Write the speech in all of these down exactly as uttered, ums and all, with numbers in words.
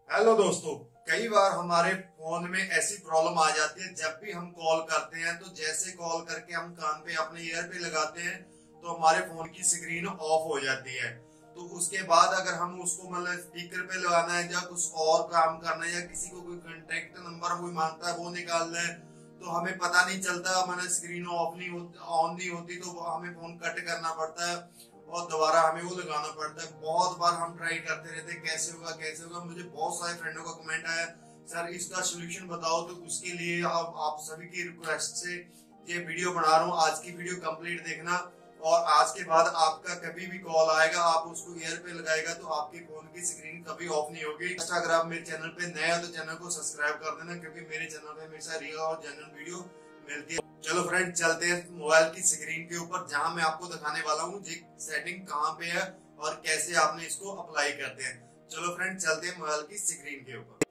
Hello दोस्तों, कई बार हमारे फोन में ऐसी प्रॉब्लम आ जाती है। जब भी हम कॉल करते हैं तो जैसे कॉल करके हम कान पे अपने ईयर पे लगाते हैं तो हमारे फोन की स्क्रीन ऑफ हो जाती है। तो उसके बाद अगर हम उसको मतलब स्पीकर पे लगाना है या कुछ और काम करना है या किसी को कोई कांटेक्ट नंबर कोई मांगता है वो निकालना है तो हमें पता नहीं चलता, मतलब स्क्रीन ऑफ नहीं होती, ऑन नहीं होती, तो हमें फोन कट करना पड़ता है और दोबारा हमें वो लगाना पड़ता है। बहुत बार हम ट्राई करते रहते हैं कैसे होगा कैसे होगा। मुझे बहुत सारे फ्रेंडों का कमेंट आया, सर इसका सोल्यूशन बताओ। तो उसके लिए अब आप सभी की रिक्वेस्ट से ये वीडियो बना रहा हूँ। आज की वीडियो कंप्लीट देखना और आज के बाद आपका कभी भी कॉल आएगा आप उसको ईयर पे लगाएगा तो आपके फोन की स्क्रीन कभी ऑफ नहीं होगी। अगर आप मेरे चैनल पे नए हो तो चैनल को सब्सक्राइब कर देना, क्योंकि मेरे चैनल पे हमेशा रियल और जेन्युइन वीडियो मिलती है। चलो फ्रेंड, चलते हैं मोबाइल की स्क्रीन के ऊपर, जहां मैं आपको दिखाने वाला हूँ सेटिंग कहाँ पे है और कैसे आपने इसको अप्लाई करते हैं। चलो फ्रेंड, चलते हैं मोबाइल की स्क्रीन के ऊपर।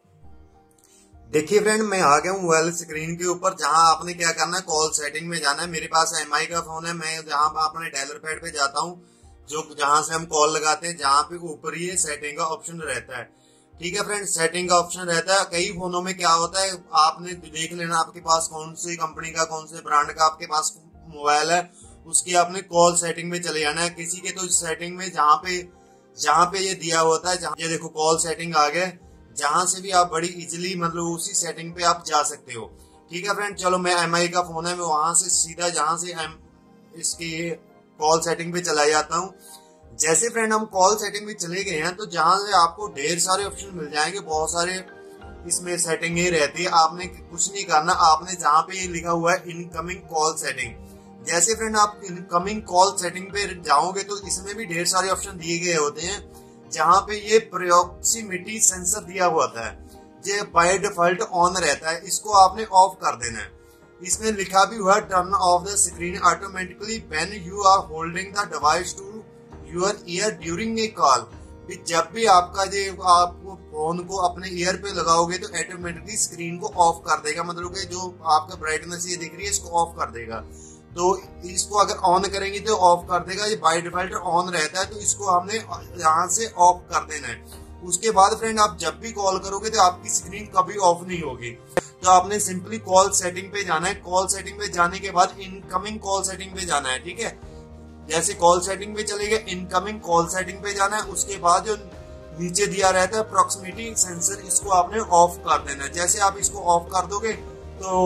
देखिए फ्रेंड, मैं आ गया हूँ मोबाइल स्क्रीन के ऊपर, जहां आपने क्या करना है, कॉल सेटिंग में जाना है। मेरे पास एम आई का फोन है, मैं जहां अपने डायलर पैड पे जाता हूँ, जो जहां से हम कॉल लगाते हैं, जहां पे ऊपर ही सेटिंग का ऑप्शन रहता है। ठीक है फ्रेंड, सेटिंग का ऑप्शन रहता है। कई फोनों में क्या होता है, आपने देख लेना आपके पास कौन सी कंपनी का कौन से ब्रांड का आपके पास मोबाइल है, उसकी आपने कॉल सेटिंग में चले जाना है। किसी के तो सेटिंग में जहाँ पे जहाँ पे ये दिया होता है, जहाँ ये देखो कॉल सेटिंग आ गया, जहां से भी आप बड़ी इजीली मतलब उसी सेटिंग पे आप जा सकते हो। ठीक है फ्रेंड, चलो मैं एम आई का फोन है, मैं वहां से सीधा जहां से एम इसकी कॉल सेटिंग पे चला जाता हूँ। जैसे फ्रेंड हम कॉल सेटिंग में चले गए हैं तो जहां से आपको ढेर सारे ऑप्शन मिल जाएंगे, बहुत सारे इसमें सेटिंग ही रहती है। आपने कुछ नहीं करना, आपने जहां पे ये लिखा हुआ है इनकमिंग कॉल सेटिंग, जैसे फ्रेंड आप इनकमिंग कॉल सेटिंग पे जाओगे तो इसमें भी ढेर सारे ऑप्शन दिए गए होते हैं। जहां पे ये प्रॉक्सिमिटी सेंसर दिया हुआ था, ये बाय डिफॉल्ट ऑन रहता है, इसको आपने ऑफ कर देना है। इसमें लिखा भी हुआ है turn off the screen automatically when you are holding the device to your ear during a call. जब भी आपका ये आप फोन को अपने ईयर पे लगाओगे तो ऑटोमेटिकली स्क्रीन को ऑफ कर देगा, मतलब कि जो आपका ब्राइटनेस ये दिख रही है इसको ऑफ कर देगा। तो इसको अगर ऑन करेंगे तो ऑफ कर देगा, ये बाय डिफॉल्ट ऑन रहता है, तो इसको हमने यहाँ से ऑफ कर देना है। उसके बाद फ्रेंड आप जब भी कॉल करोगे तो आपकी स्क्रीन कभी ऑफ नहीं होगी। तो आपने सिंपली कॉल सेटिंग पे जाना है। कॉल सेटिंग पे जाने के बाद इनकमिंग कॉल सेटिंग पे जाना है। ठीक है, जैसे कॉल सेटिंग पे चले गए, इनकमिंग कॉल सेटिंग पे जाना है। उसके बाद जो नीचे दिया रहता है प्रॉक्सिमिटी सेंसर, इसको आपने ऑफ कर देना है। जैसे आप इसको ऑफ कर दोगे तो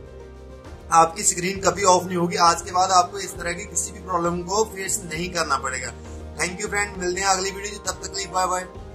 आपकी स्क्रीन कभी ऑफ नहीं होगी। आज के बाद आपको इस तरह की किसी भी प्रॉब्लम को फेस नहीं करना पड़ेगा। थैंक यू फ्रेंड, मिलते हैं अगली वीडियो, तब तक के लिए बाय बाय।